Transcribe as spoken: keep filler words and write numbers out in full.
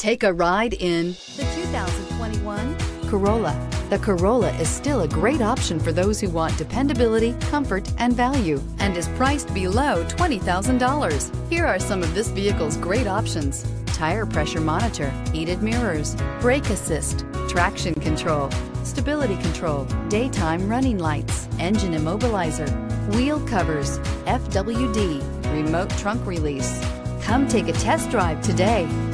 Take a ride in the two thousand twenty-one Corolla. The Corolla is still a great option for those who want dependability, comfort, and value, and is priced below twenty thousand dollars. Here are some of this vehicle's great options: tire pressure monitor, heated mirrors, brake assist, traction control, stability control, daytime running lights, engine immobilizer, wheel covers, F W D, remote trunk release. Come take a test drive today.